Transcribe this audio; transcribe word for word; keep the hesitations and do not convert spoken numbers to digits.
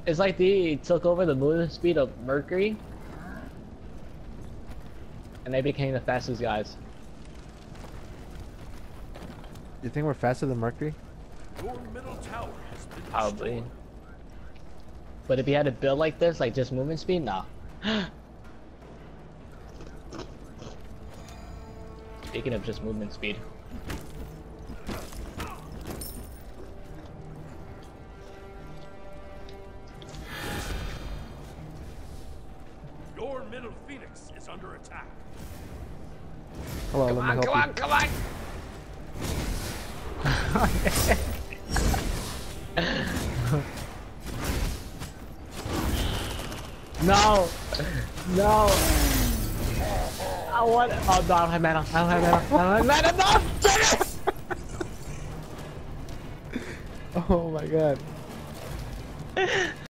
It's like they took over the movement speed of Mercury, and they became the fastest guys. You think we're faster than Mercury? Your middle tower has been Probably. destroyed. But if you had a build like this, like just movement speed, nah. Speaking of just movement speed. Your middle phoenix is under attack. Hello, Come let me on, help come you. on, come on! No! No! I want it! Oh no, I don't have mana. I don't have mana. I don't have mana. No! Damn it! Oh my god.